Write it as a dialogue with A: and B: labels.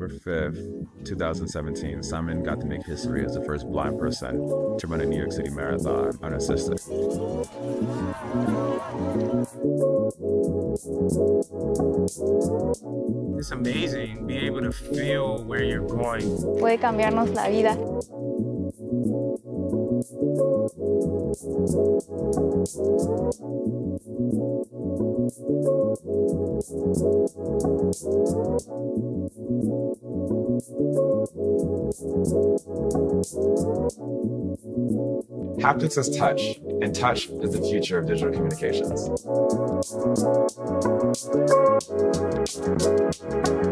A: November 5th, 2017, Simon got to make history as the first blind person to run a New York City marathon unassisted.
B: It's amazing being able to feel where you're going.
C: Puede cambiarnos la vida.
D: Haptics is touch, and touch is the future of digital communications.